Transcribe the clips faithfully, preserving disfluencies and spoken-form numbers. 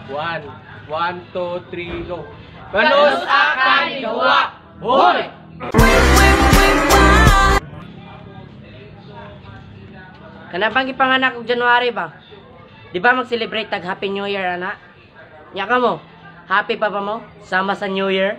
One. One, two, three, go. Kanus akan igawa. Hoy! Kanapang ipanganak og January ba? Di ba mag-celebrate tag Happy New Year, ana? Nya ka mo? Happy pa pa mo? Sama sa New Year?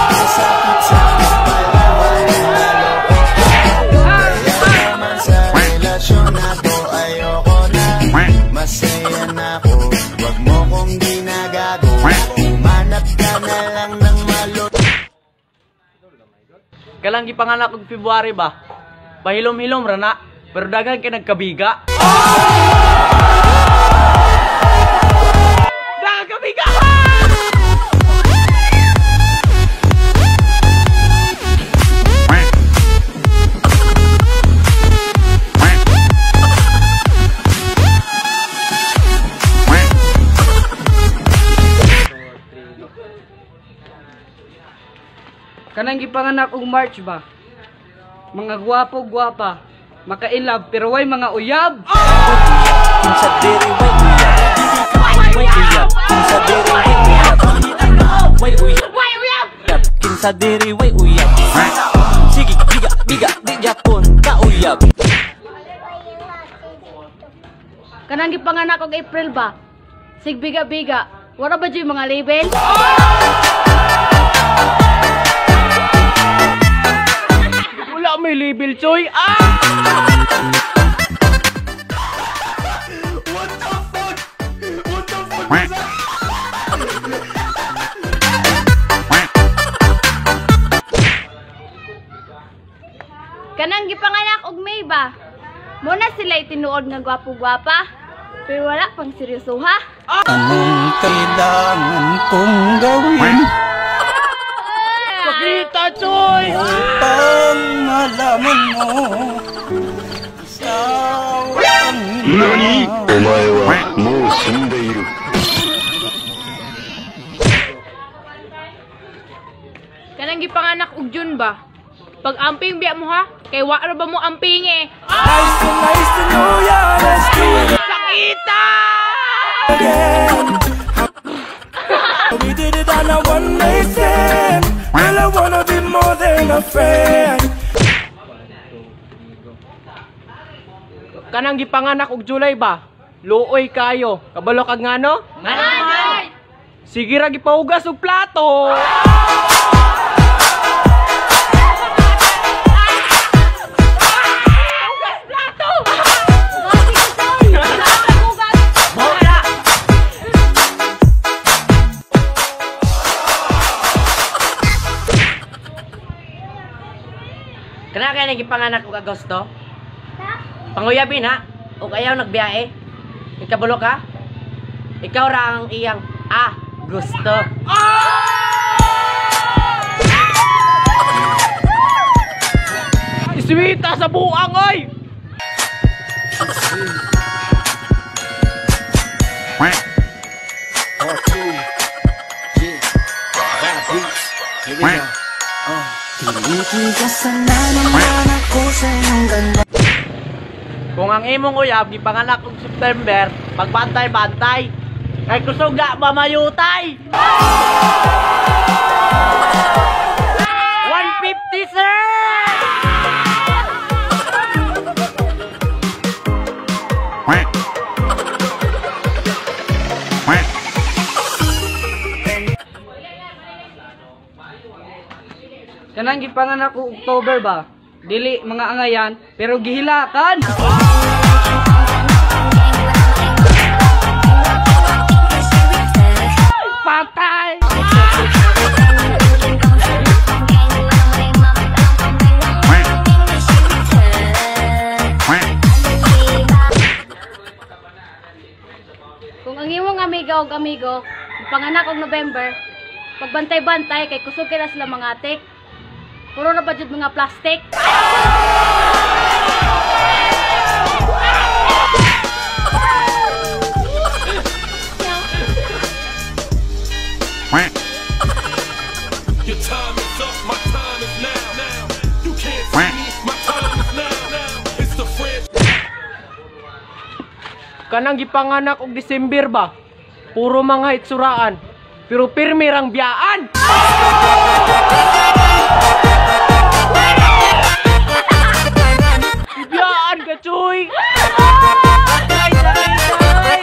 Masaya na ako, wag mo kong ginagago. Umanap ka na lang ng malo. Kalang gipanganak og February ba? Pahilom-hilom ra na, pero dagan kay nagkabiga. Dagan kabiga! Kanang gipanganak og March ba? Mga gwapo gwapa, makailab pero way mga uyab. Kinsa diri way uyab, way uyab. Kinsa diri way uyab, way uyab. Way uyab. Kinsa diri way uyab. Sige biga biga di Japon ka uyab. Kanang gipanganak og April ba? Sig biga-biga. Wala ba dyan mga label? Wala may label, Choy. Ah! What the fuck? What the fuck is that? Kanang gipanganak og May ba? Muna sila itinuod nga gwapo-gwapa, pero wala pang seryosoha. Anong kailangan kong gawin? Sakita, Choy! Upang malaman mo Sawang Nani? Omae wa mou shindeiru. Kanang gipanganak og June ba? Pag amping biya mo ha, kay wa ra ba mo amping eh. Nice to nice to know ya. Let's do it Sakita! again. We did it on a one night stand. Well, I wanna be more than a friend. Kanang gipanganak og July ba? Luoy kayo. Kabalo kag ngano? Manay! Sige ra gipahugas og plato. Kana kaya nagipanganak og Agosto? Panguyabin ha? O ayaw nagbiyahe? Ikabulo ka? Ikaw ra ang iyang ah, gusto. Iswita sa buang, oy! Kung ang imong uyab gipanganak og September, pagbantay-bantay, kay kusog na mamayutay. one fifty, sir! Kanang gipanganak og October ba? Dili mga angayan pero gihilakan. Patay! Kung ang imong amiga o amigo, panganak og November, pagbantay-bantay kay kusog kay sila mga atik. Puro na ba jud mga plastic? Your time is up, my time is now. You can't see me, my time is now. It's the friend. Kanang gipanganak og December ba? Puro mga itsuraan. Pero pirmi rang biyaan. Biyaan ka, Chuy. Ay, ay, ay.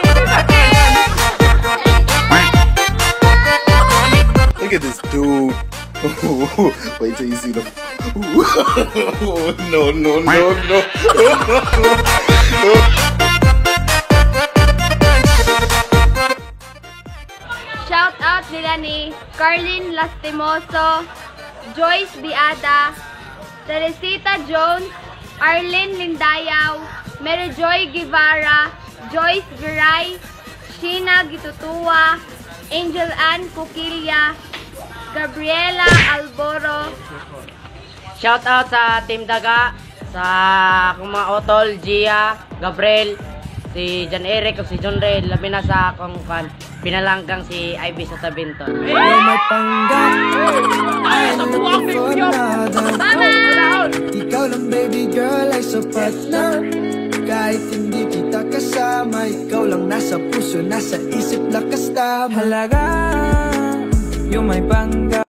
Look at this dude. Wait till you see the. No, no, no, no. Shout out nila ni Carlin Lastimoso, Joyce Biada, Teresita Jones, Arlene Lindayaw, Mary Joy Guevara, Joyce Viray, Sheena Gitutua, Angel Ann Kukilya, Gabriela Alboro. Shout out sa Team Daga, sa akong mga otol, Gia, Gabriel, si John Eric, o si John Ray, labi na sa akong kan, pinalanggang si Ivy sa Tabinton. May panggap ay looking for another. Ikaw lang baby girl ay sapat na. Kahit hindi kita kasama, ikaw lang nasa puso, nasa isip, lakas tama. Halaga yung may panggap.